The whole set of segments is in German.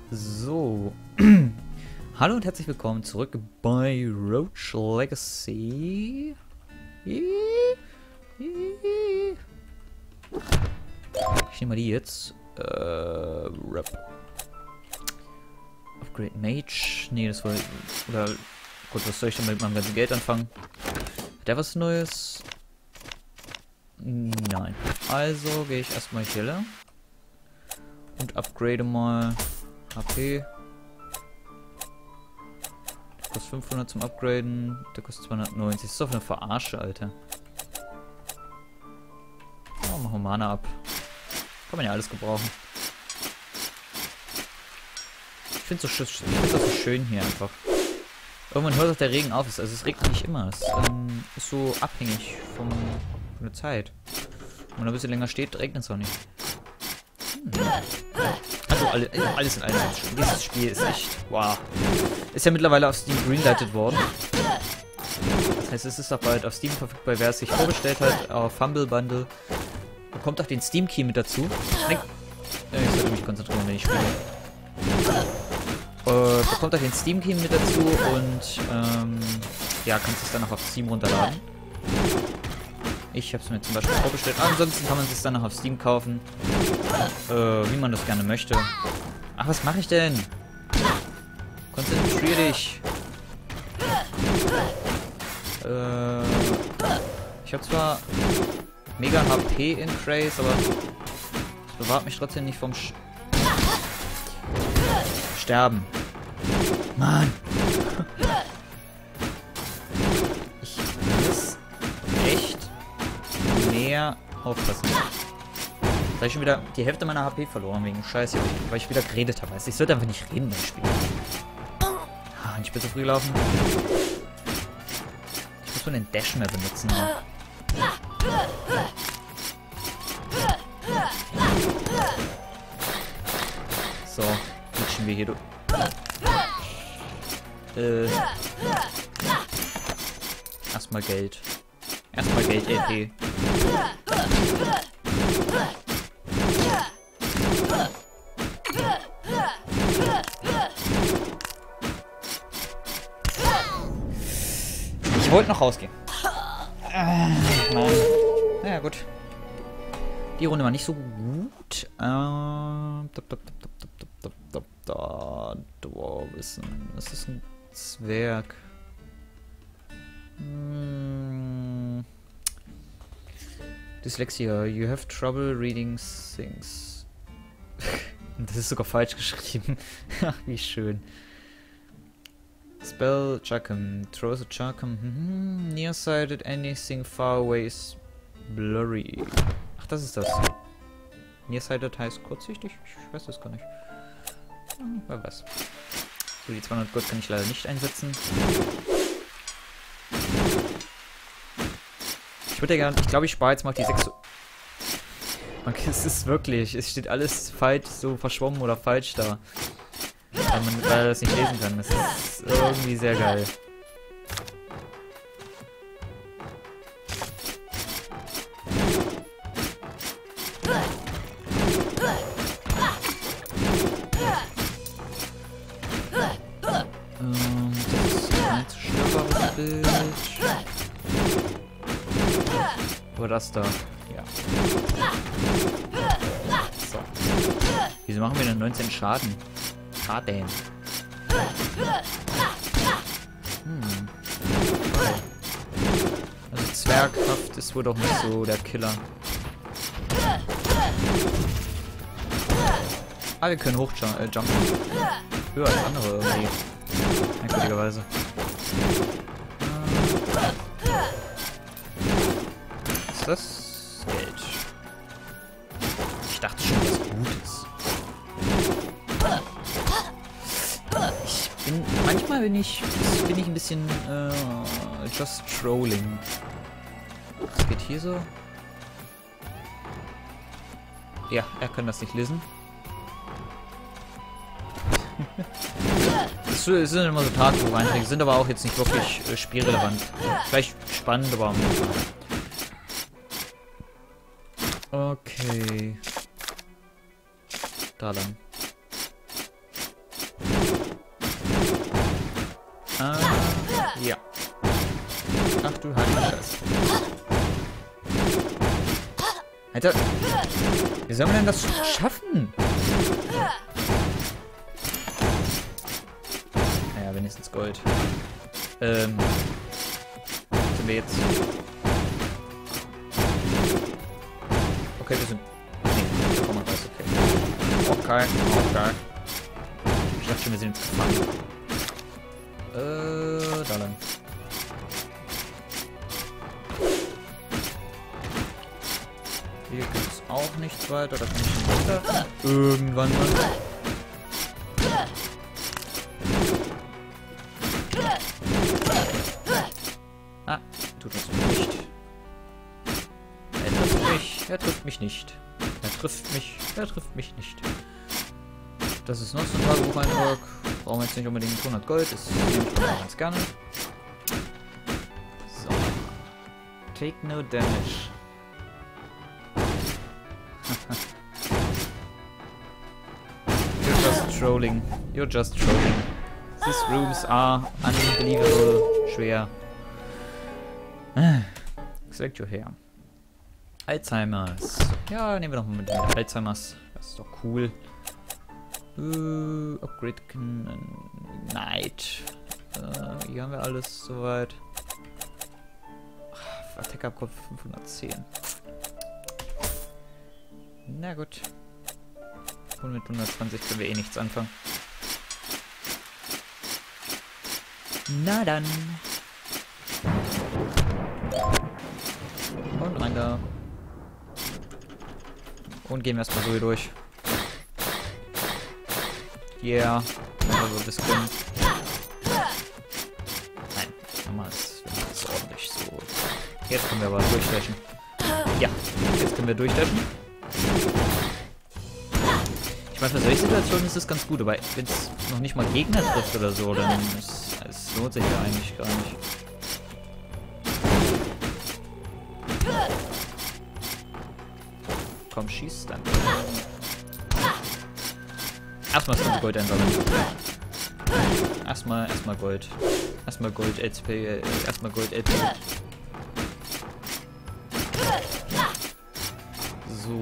So. Hallo und herzlich willkommen zurück bei Roach Legacy. Ich nehme mal die jetzt. Rap. Upgrade Mage. Nee, das war. Oder. Gut, was soll ich denn mit meinem ganzen Geld anfangen? Hat der was Neues? Nein. Also gehe ich erstmal hier lang. Und upgrade mal HP. Der kostet 500 zum Upgraden. Der kostet 290. Das ist doch eine Verarsche, Alter. Oh, machen wir Mana ab. Kann man ja alles gebrauchen. Ich finde es so schön hier einfach. Irgendwann hört auch der Regen auf. Also es regnet nicht immer. Es ist so abhängig von der Zeit. Wenn man ein bisschen länger steht, regnet es auch nicht. Also alles in allem. Dieses Spiel ist echt wow. Ist ja mittlerweile auf Steam greenlightet worden. Das heißt, es ist auch bald auf Steam verfügbar, wer es sich vorbestellt hat, auf Humble Bundle. Bekommt auch den Steam Key mit dazu. Ich sollte mich konzentrieren, wenn ich spiele. Bekommt auch den Steam Key mit dazu und ja, kannst es dann auch auf Steam runterladen. Ich habe es mir zum Beispiel vorbestellt. Ansonsten kann man es dann noch auf Steam kaufen. Wie man das gerne möchte. Ach, was mache ich denn? Konzentrier dich. Ich habe zwar mega HP in Craze, aber das bewahrt mich trotzdem nicht vom Sterben. Mann! Ich muss echt mehr aufpassen. Da habe ich schon wieder die Hälfte meiner HP verloren wegen Scheiße, weil ich wieder geredet habe. Also ich sollte einfach nicht reden beim Spiel. Ah, ich bin so früh gelaufen. Ich muss wohl den Dash mehr benutzen. So, glitschen wir hier durch. Erstmal Geld. Erstmal Geld, LP. Ich wollte noch rausgehen. Nein. Naja, gut. Die Runde war nicht so gut. Wissen. Das ist ein Zwerg. Dyslexia. You have trouble reading things. Das ist sogar falsch geschrieben. Ach, wie schön. Spell Chakum. Throws a Chakum. Nearsighted. Anything far away is blurry. Ach, das ist das. Nearsighted heißt kurzsichtig? Ich weiß das gar nicht. Wer weiß. So, die 200 Gold kann ich leider nicht einsetzen. Ich würde ja gerne, ich glaube, ich spare jetzt mal auf die 6. Okay, es ist wirklich, es steht alles falsch, so verschwommen oder falsch da. Weil er das nicht lesen kann. Das ist irgendwie sehr geil. Das ist ein zu schnellbares Bild. Aber das da, ja. So. Wieso machen wir denn 19 Schaden? Schaden. Also Zwerghaft ist wohl doch nicht so der Killer. Ah, wir können hochjumpen. Höher als andere irgendwie. Merkwürdigerweise. Was ist das? Geld. Ich dachte schon, was Gutes. Manchmal bin ich ein bisschen just trolling. Was geht hier so? Ja, er kann das nicht lesen. Es sind immer so Tagebucheinträge, sind aber auch jetzt nicht wirklich spielrelevant. Vielleicht spannend, aber Okay. Da lang. du heiliger Scheiß. Alter, wie soll man denn das schaffen? Naja, wenigstens Gold. Sind wir jetzt... Okay, wir sind... Nee, da kommen wir raus, okay. Okay, okay. Ich dachte schon, wir sind jetzt gefangen. Da lang. Hier gibt es auch nichts weiter, da kann ich schon runter. Irgendwann mal. Ah, tut das nicht. Er trifft mich, er trifft mich nicht. Er trifft mich nicht. Das ist noch so ein Tagebucheintrag. Brauchen wir jetzt nicht unbedingt 100 Gold, das nehme ich mal ganz gerne. So. Take no damage. You're just trolling. You're just trolling. These rooms are unbelievable schwer. Select your hair. Alzheimer's. Ja, nehmen wir noch mal mit Alzheimer's. Das ist doch cool. Upgrade Knight. Hier haben wir alles soweit. Attack-Abkopf 510. Na gut. Und mit 120 können wir eh nichts anfangen. Na dann. Und rein da. Und gehen wir erstmal so hier durch. Yeah. Also das können. Nein, nochmal ist ordentlich so. Jetzt können wir aber durchdashen. Ja, jetzt können wir durchdashen. Ich meine, für solche Situationen ist es ganz gut, aber wenn es noch nicht mal Gegner trifft oder so, dann es lohnt sich ja eigentlich gar nicht. Komm, schieß dann. Erstmal das ganze Gold einsammeln. Erstmal Gold. Erstmal Gold LP. Erstmal Gold LP. So.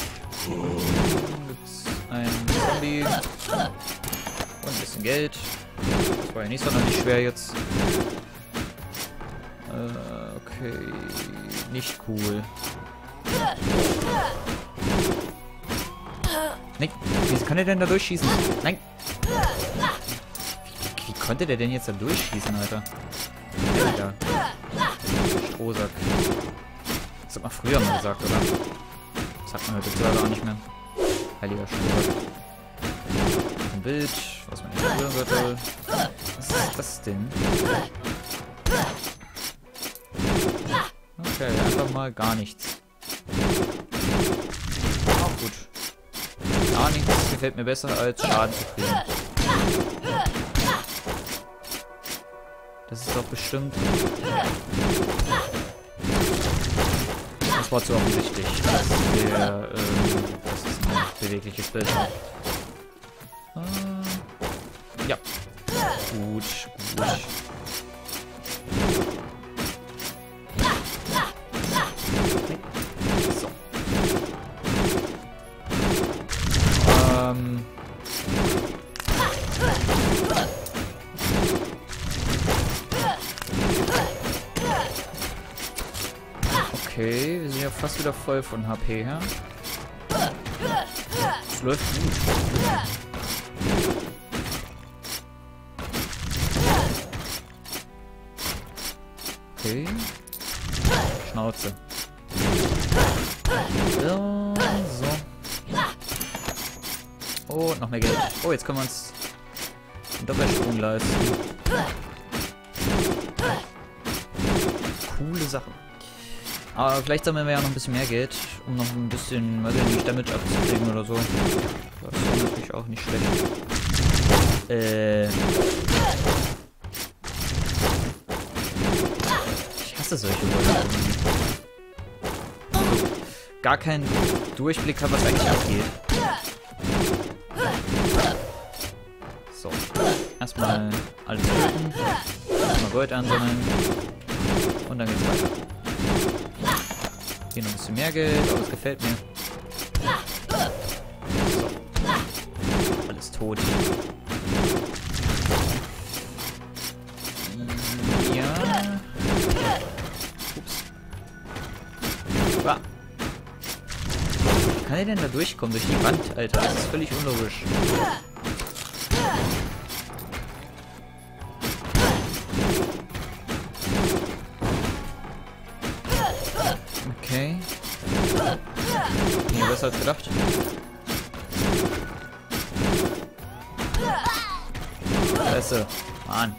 Gibt's ein Zombie. Und ein bisschen Geld. Das war ja nicht sonderlich schwer jetzt. Okay. Nicht cool. Nein, wie kann der denn da durchschießen? Nein! Wie konnte der denn jetzt da durchschießen, Alter? Alter. Strohsack. Das hat man früher mal gesagt, oder? Das sagt man heutzutage auch nicht mehr. Heiliger Strohsack. Ein Bild, was man nicht hören sollte. Was ist das denn? Okay, einfach mal gar nichts. Auch gut. Gar nichts gefällt mir besser als Schaden zu kriegen. Das ist doch bestimmt... Das war zu offensichtlich, dass das ist ein bewegliches Bild. Ja. Gut, gut. So. Okay, wir sind ja fast wieder voll von HP her. Es läuft gut. Okay. Schnauze. So. Oh, noch mehr Geld. Oh, jetzt können wir uns einen Doppelsprung leisten. Coole Sache. Aber vielleicht sammeln wir ja noch ein bisschen mehr Geld, um noch ein bisschen, weiß ich nicht, Damage abzukriegen oder so. Das ist natürlich auch nicht schlecht. Ich hasse solche Leute. Also, gar keinen Durchblick habe, was eigentlich abgeht. So, erstmal alles töten. Erstmal Gold ansammeln. Und dann geht's weiter. Hier noch ein bisschen mehr Geld, aber das gefällt mir. So. Alles tot. Ja. Ups. Ah. Wie kann er denn da durchkommen? Durch die Wand, Alter. Das ist völlig unlogisch. Okay. Nee, besser als gedacht. Scheiße. Mann.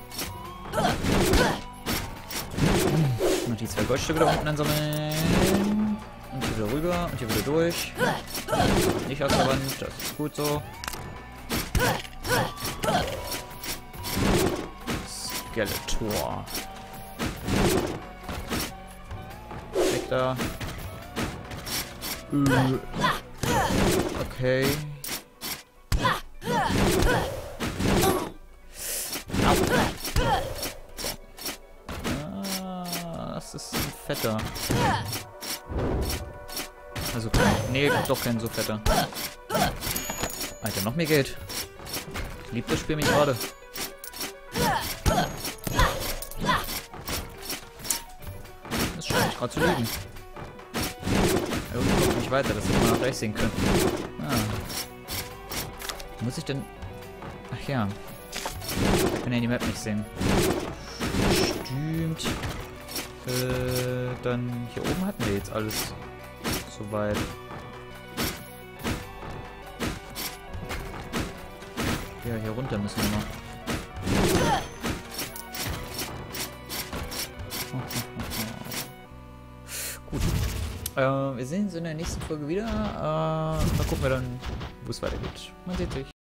Und die 2 Goldstücke da unten einsammeln. Und hier wieder rüber und hier wieder durch. Nicht aus der Wand, das ist gut so. Skeletor. Weg da. Okay. Das ist ein fetter. Also, nee, doch kein so fetter. Alter, noch mehr Geld. Liebt das Spiel mich gerade. Das scheint mich gerade zu lieben. Irgendwie kommt nicht weiter, das hätte man auch gleich sehen können. Muss ich denn... Ach ja. Ich kann ja die Map nicht sehen. Stimmt. Dann hier oben hatten wir jetzt alles. Soweit. Ja, hier runter müssen wir noch. Gut. Wir sehen uns in der nächsten Folge wieder. Da gucken wir dann, wo es weitergeht. Man sieht sich.